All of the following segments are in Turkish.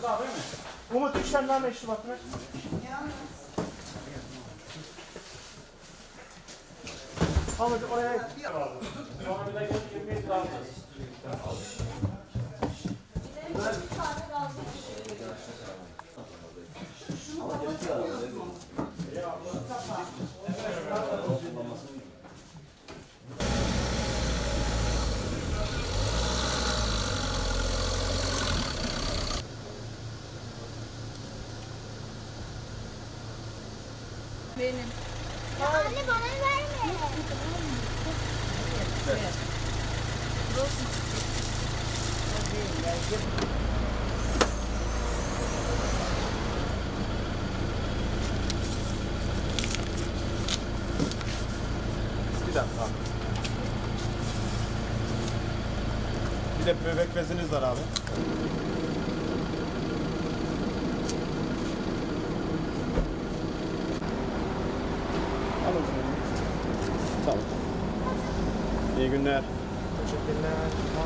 Umut 3 tane daha meşrubat ver. Ahmet oraya. Sonra bir de 20 lira alacağız. Benim. Ya anne bana verme. Bir dakika. Bir de bebek beziniz var abi. Alın. Tamam. İyi günler. Teşekkürler.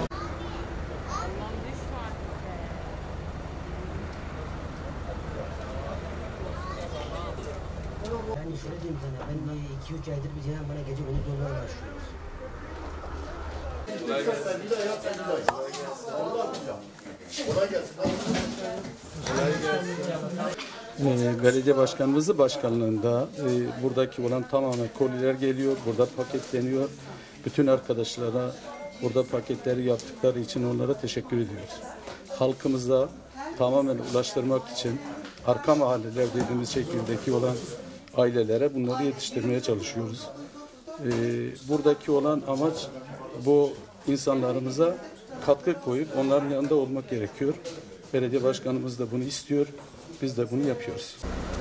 Yani şöyle diyeyim sana, ben 2-3 aydır biz bana gece gündüz dolar başlıyoruz. Belediye başkanımızın başkanlığında buradaki olan tamamen koliler geliyor, burada paketleniyor. Bütün arkadaşlara burada paketleri yaptıkları için onlara teşekkür ediyoruz. Halkımıza tamamen ulaştırmak için arka mahalleler dediğimiz şekildeki olan ailelere bunları yetiştirmeye çalışıyoruz. Buradaki olan amaç bu insanlarımıza katkı koyup onların yanında olmak gerekiyor. Belediye başkanımız da bunu istiyor. Biz de bunu yapıyoruz.